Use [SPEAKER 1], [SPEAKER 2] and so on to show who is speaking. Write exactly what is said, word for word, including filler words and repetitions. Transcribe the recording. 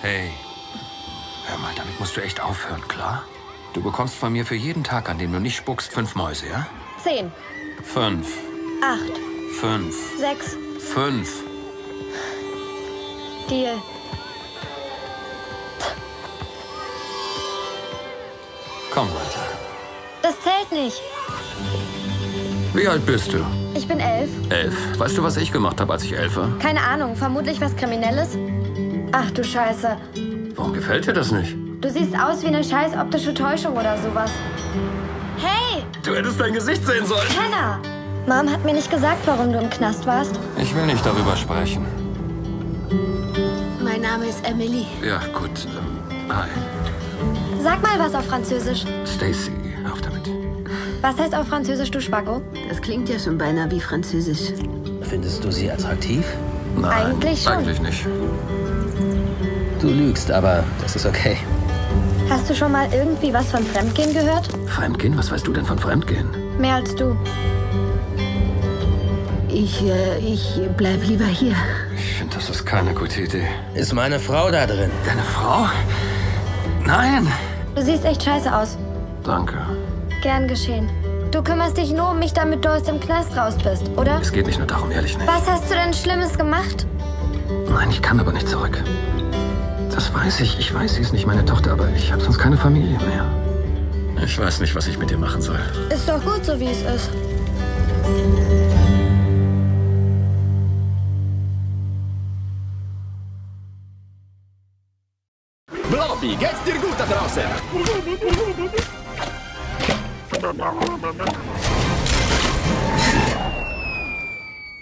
[SPEAKER 1] Hey, hör mal, damit musst du echt aufhören, klar? Du bekommst von mir für jeden Tag, an dem du nicht spuckst, fünf Mäuse, ja?
[SPEAKER 2] Zehn.
[SPEAKER 1] Fünf.
[SPEAKER 2] Acht.
[SPEAKER 1] Fünf.
[SPEAKER 2] Sechs.
[SPEAKER 1] Fünf.
[SPEAKER 2] Deal.
[SPEAKER 1] Komm weiter.
[SPEAKER 2] Das zählt nicht.
[SPEAKER 1] Wie alt bist du?
[SPEAKER 2] Ich bin elf.
[SPEAKER 1] Elf? Weißt du, was ich gemacht habe, als ich elf war?
[SPEAKER 2] Keine Ahnung, vermutlich was Kriminelles. Ach du Scheiße.
[SPEAKER 1] Warum gefällt dir das nicht?
[SPEAKER 2] Du siehst aus wie eine scheiß optische Täuschung oder sowas. Hey!
[SPEAKER 1] Du hättest dein Gesicht sehen sollen.
[SPEAKER 2] Penner! Mom hat mir nicht gesagt, warum du im Knast warst.
[SPEAKER 1] Ich will nicht darüber sprechen.
[SPEAKER 2] Mein Name ist Emily.
[SPEAKER 1] Ja, gut. Ähm, hi.
[SPEAKER 2] Sag mal was auf Französisch.
[SPEAKER 1] Stacy, auf damit.
[SPEAKER 2] Was heißt auf Französisch, du Spacko?
[SPEAKER 3] Das klingt ja schon beinahe wie Französisch.
[SPEAKER 4] Findest du sie attraktiv?
[SPEAKER 1] Nein,
[SPEAKER 2] Eigentlich schon.
[SPEAKER 1] Eigentlich nicht.
[SPEAKER 4] Du lügst, aber das ist okay.
[SPEAKER 2] Hast du schon mal irgendwie was von Fremdgehen gehört?
[SPEAKER 1] Fremdgehen? Was weißt du denn von Fremdgehen?
[SPEAKER 2] Mehr als du.
[SPEAKER 3] Ich, äh, ich bleib lieber hier.
[SPEAKER 1] Ich finde, das ist keine gute Idee.
[SPEAKER 4] Ist meine Frau da drin?
[SPEAKER 1] Deine Frau? Nein!
[SPEAKER 2] Du siehst echt scheiße aus.
[SPEAKER 1] Danke.
[SPEAKER 2] Gern geschehen. Du kümmerst dich nur um mich, damit du aus dem Knast raus bist, oder?
[SPEAKER 1] Es geht nicht nur darum, ehrlich nicht.
[SPEAKER 2] Was hast du denn Schlimmes gemacht?
[SPEAKER 1] Nein, ich kann aber nicht zurück. Das weiß ich. Ich weiß, sie ist nicht meine Tochter, aber ich habe sonst keine Familie mehr. Ich weiß nicht, was ich mit ihr machen soll.
[SPEAKER 2] Ist doch gut, so wie es ist.